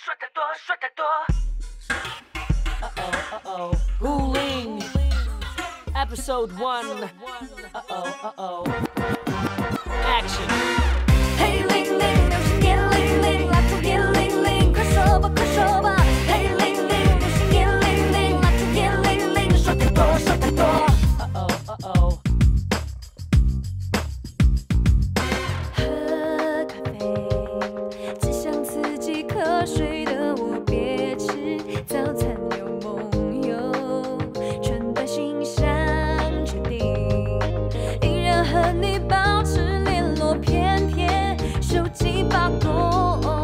说太多，说太多。 Ling Ling, Episode 1. Action. Hey Ling Ling， 流星夜Ling Ling， 蜡烛夜Ling Ling， 快说吧，快说吧。Hey Ling Ling， 流星夜Ling Ling， 蜡烛夜Ling Ling， 说太多，说太多。喝咖啡，只想刺激瞌睡的我，别吃早餐有梦游，穿戴形象决定，依然和你保持联络，偏偏手机罢工。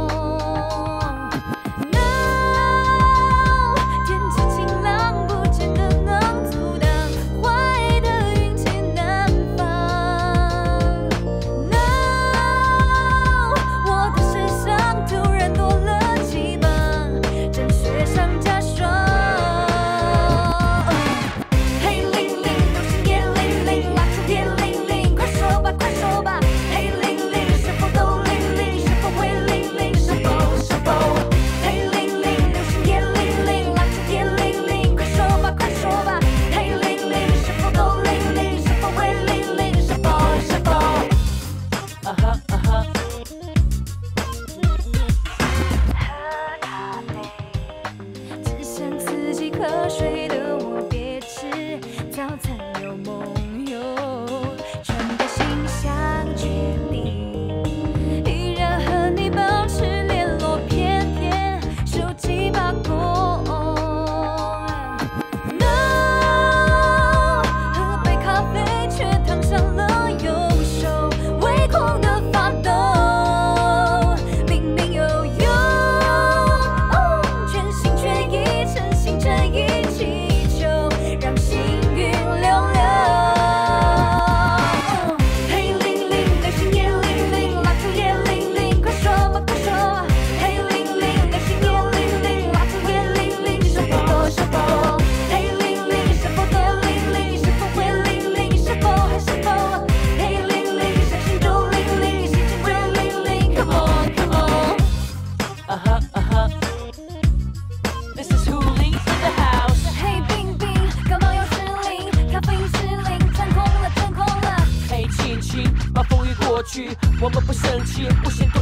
瞌睡的我，别吃早餐有梦游，穿戴形象决定，依然和你保持联络，偏偏手机罢工。No， 喝杯咖啡却烫伤了右手，微狂的发抖，明明有用，全心全意，诚心诚意。祈求让幸运流流。嘿Ling Ling， 流星夜Ling Ling， 蜡烛夜Ling Ling， 快说吧，快说吧。嘿Ling Ling， 流星夜Ling Ling， 蜡烛夜Ling Ling， 是否多，是否？嘿Ling Ling， 是否多Ling Ling， 是否会Ling Ling， 是否还是否？嘿Ling Ling， 相信就Ling Ling， 心情会Ling Ling，Come on Come on。 This is who Ling in the house. 嘿冰冰，感冒又失灵，咖啡因失灵，真空了，真空了。 嘿亲亲，把风雨过去，我们不生气，不嫌多。